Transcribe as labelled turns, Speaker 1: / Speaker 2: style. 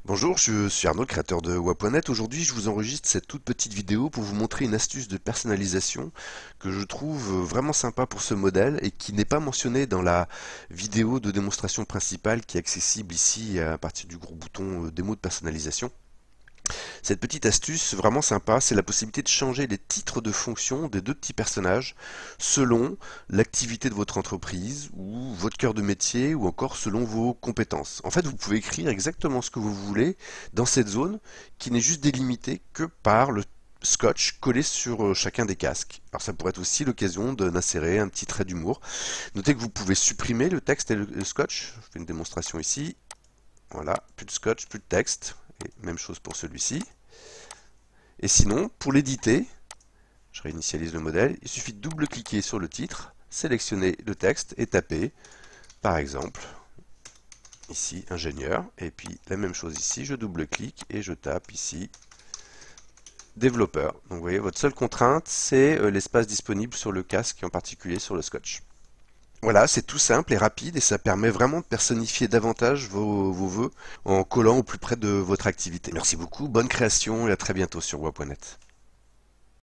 Speaker 1: Bonjour, je suis Arnaud, le créateur de wa.net. Aujourd'hui, je vous enregistre cette toute petite vidéo pour vous montrer une astuce de personnalisation que je trouve vraiment sympa pour ce modèle et qui n'est pas mentionnée dans la vidéo de démonstration principale qui est accessible ici à partir du gros bouton démo de personnalisation. Cette petite astuce vraiment sympa, c'est la possibilité de changer les titres de fonction des deux petits personnages selon l'activité de votre entreprise ou votre cœur de métier ou encore selon vos compétences. En fait, vous pouvez écrire exactement ce que vous voulez dans cette zone qui n'est juste délimitée que par le scotch collé sur chacun des casques. Alors ça pourrait être aussi l'occasion d'insérer un petit trait d'humour. Notez que vous pouvez supprimer le texte et le scotch. Je fais une démonstration ici. Voilà, plus de scotch, plus de texte. Et même chose pour celui-ci. Et sinon, pour l'éditer, je réinitialise le modèle, il suffit de double-cliquer sur le titre, sélectionner le texte et taper, par exemple, ici, ingénieur, et puis la même chose ici, je double-clique et je tape ici, développeur. Donc vous voyez, votre seule contrainte, c'est l'espace disponible sur le casque et en particulier sur le scotch. Voilà, c'est tout simple et rapide et ça permet vraiment de personnifier davantage vos vœux en collant au plus près de votre activité. Merci beaucoup, bonne création et à très bientôt sur wa.net.